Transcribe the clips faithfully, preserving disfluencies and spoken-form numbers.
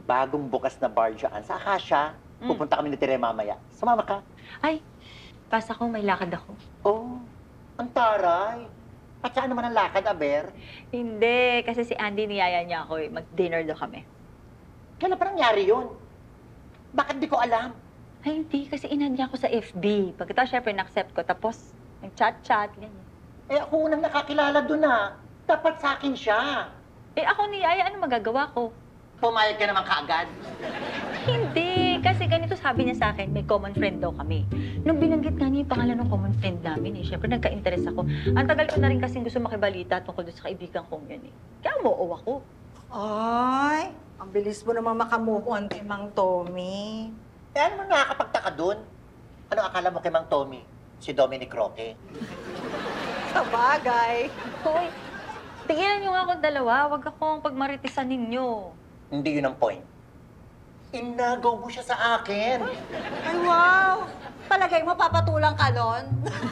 bagong bukas na bar dyan sa Akasha. Mm. Pupunta kami ni Tere mamaya. Sumama ka. Ay, pas ako, may lakad ako. Oh, ang taray. At saan naman ang lakad, Aber? Hindi, kasi si Andy niyaya niya ako eh. Mag-dinner daw kami. Kailan pa nangyari yun? Bakit di ko alam? Ay, hindi. Kasi inad niya ako sa F B. Pagkatapos, syempre, na-accept ko. Tapos, nag-chat-chat, ganyan. Eh, ako unang nakakilala doon ah. Dapat sa akin siya. Eh, ako niyaya, ano magagawa ko? Pumayag ka naman kaagad. Hindi. Kasi ganito sabi niya sa akin, may common friend daw kami. Nung binanggit nga niya yung pangalan ng common friend namin eh, syempre nagka-interest ako. Ang tagal ko na rin kasing gusto makibalita tungkol doon sa kaibigan kong yun eh. Kaya mo ako. Ay, ang bilis mo naman makamove on kay Mang Tommy. Eh, ano man nakakapagtaka doon? Ano akala mo kay Mang Tommy? Si Dominic Roque? Sa bagay. Hoy, tigilan niyo nga akong dalawa. Huwag akong pagmaritisan ninyo. Hindi yun ang point. Inagaw mo siya sa akin. Ay, wow! Palagay mo, papatulang ka nun?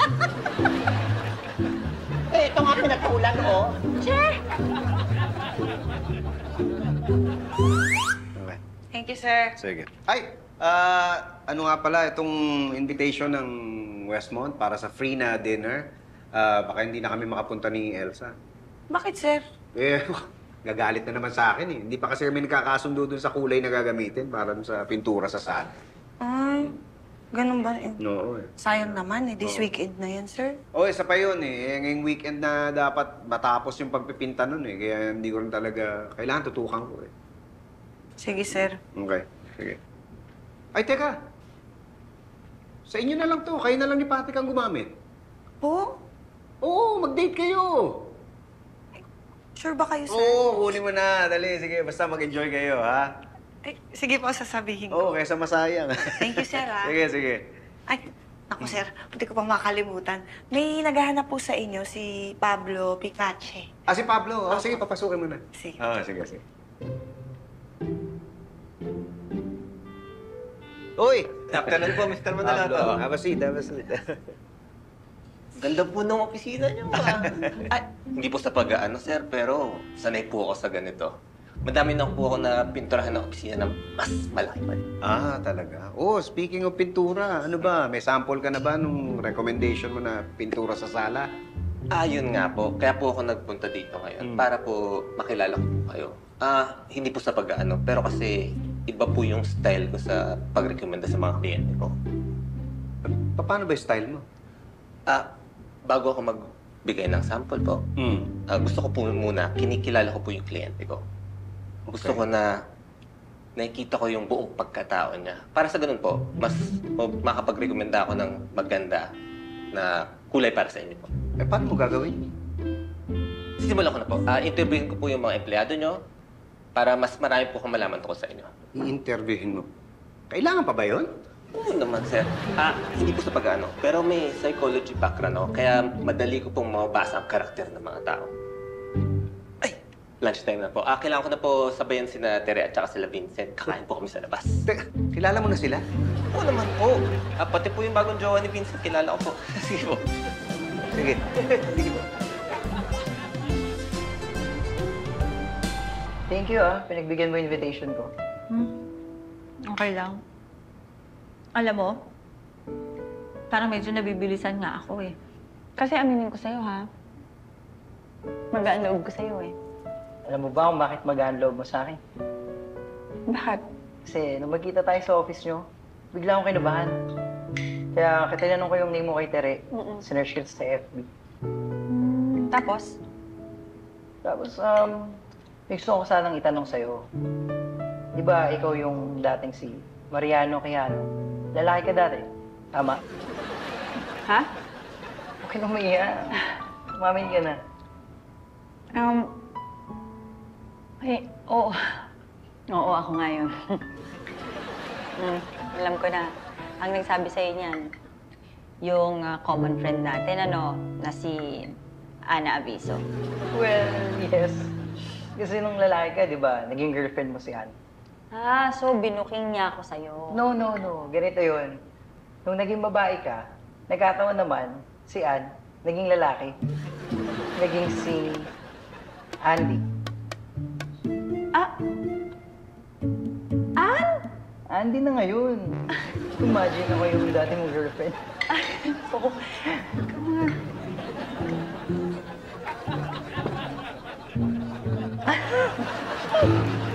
Eh, ito nga pinatulan, oh. Che! Okay. Thank you, sir. Sige. Ay, ah, ano nga pala, itong invitation ng Westmont para sa free na dinner, ah, baka hindi na kami makapunta ni Elsa. Bakit, sir? Eh, gagalit na naman sa akin eh. Hindi pa kasi kami nagkakasundo dun sa kulay na gagamitin para dun sa pintura sa sala. Ay, ganun ba? Eh, Oo eh. sayang naman eh. This Oo. weekend na yan, sir. Oo, isa pa yun eh. Eh, Ngayong weekend na dapat matapos yung pagpipinta nun eh. Kaya hindi ko rin talaga, kailangan tutukan ko eh. Sige, sir. Okay, sige. Ay, teka. Sa inyo na lang to. Kayo na lang ni Patrick ang gumamit. Po? Oo, mag-date kayo. Sure ba kayo, sir? Oo, huli mo na. Dali, sige. Basta mag-enjoy kayo, ha? Ay, sige po, sasabihin Oo, ko. kaysa masayang. Thank you, sir, ah. Sige, sige. Ay, naku, sir. Pwede ko pang makalimutan. May naghahanap po sa inyo si Pablo Picache. Ah, si Pablo. Oh, sige, papasukin mo na. Sige. Oo, sige, sige. Uy! Afternoon po, Mister Manalato. Pablo, have a seat, have a seat. Ganda po ng opisina niyo, ah. Ay, hindi po sa pag-aano, sir, pero sanay po ako sa ganito. Madami na po ako na pinturahan ng opisina na mas malaki pa. Ah, talaga? Oh, speaking of pintura, ano ba? May sample ka na ba nung recommendation mo na pintura sa sala? Ah, yun nga po. Kaya po ako nagpunta dito ngayon Mm. para po makilala ko po kayo. Ah, hindi po sa pag-aano, pero kasi iba po yung style ko sa pag-recommenda sa mga kliyente ko. Pa- Paano ba yung style mo? Ah, bago ako magbigay ng sample po, Hmm. ah, gusto ko po muna, kinikilala ko po yung kliyente ko. Gusto Okay. ko na nakikita ko yung buong pagkatao niya. Para sa ganun po, mas o, makapag-recommenda ako ng maganda na kulay para sa inyo po. Eh, paano mo gagawin? Sisimulan ko na po. Ah, interviewin ko po yung mga empleyado nyo para mas marami po kung malaman tungkol sa inyo. I-interviewin mo. Kailangan pa ba yun? Oo naman, sir. Ah, hindi po sa pag-ano, pero may psychology background ako, kaya madali ko pong mabasa ang karakter ng mga tao. Ay, lunchtime na po. Ah, kailangan ko na po sabayan sina Tere at saka sila Vincent. Kakain po kami sa labas. Teka, kilala mo na sila? Oo naman po. Ah, pati po yung bagong jowa ni Vincent, kilala ko po. Sige po. Sige. Sige po. Thank you ah, pinagbigyan mo yung invitation ko. Hmm? Okay lang. Alam mo, parang medyo nabibilisan nga ako eh. Kasi aminin ko sa'yo, ha? Magaan loob ko sa'yo, eh. Alam mo ba kung bakit magaan loob mo sa akin? Bakit? Kasi nung magkita tayo sa office nyo, bigla akong kinabahan. Kaya kitinanong ko yung name mo kay Tere, Mm-mm. sinearch kita sa F B. Hmm, tapos? Tapos, um, may gusto ko sanang itanong sa'yo. Di ba ikaw yung dating si Mariano Quijano? Lalaki ka dati, tama? Ha? Okay na umiiyak. Umamin ka na. Um, eh, oo. Oo, ako nga yun. hmm, alam ko na. Ang nagsabi sa'yo niyan, yung uh, common friend natin, ano, na si Ana Aviso. Well, yes. Kasi nung lalaki ka, di ba, naging girlfriend mo si Ann. Ah, so binuking niya ako sa'yo. No, no, no. Ganito yun. Nung naging babae ka, nagkataon naman, si Ann, naging lalaki. Naging si Andy. Ah, Andy na ngayon. Imagine ako yung dati mong girlfriend. Oo. Come on.